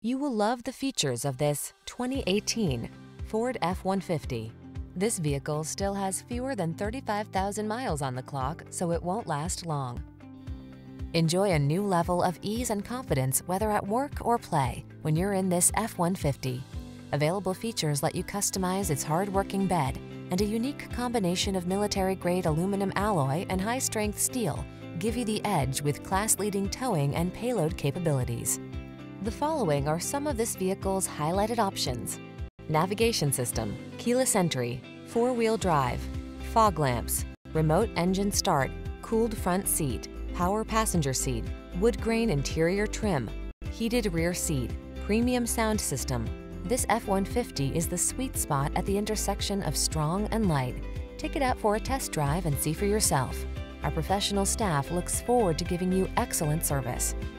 You will love the features of this 2018 Ford F-150. This vehicle still has fewer than 35,000 miles on the clock, so it won't last long. Enjoy a new level of ease and confidence whether at work or play when you're in this F-150. Available features let you customize its hard-working bed, and a unique combination of military-grade aluminum alloy and high-strength steel give you the edge with class-leading towing and payload capabilities. The following are some of this vehicle's highlighted options: navigation system, keyless entry, four-wheel drive, fog lamps, remote engine start, cooled front seat, power passenger seat, wood grain interior trim, heated rear seat, premium sound system. This F-150 is the sweet spot at the intersection of strong and light. Take it out for a test drive and see for yourself. Our professional staff looks forward to giving you excellent service.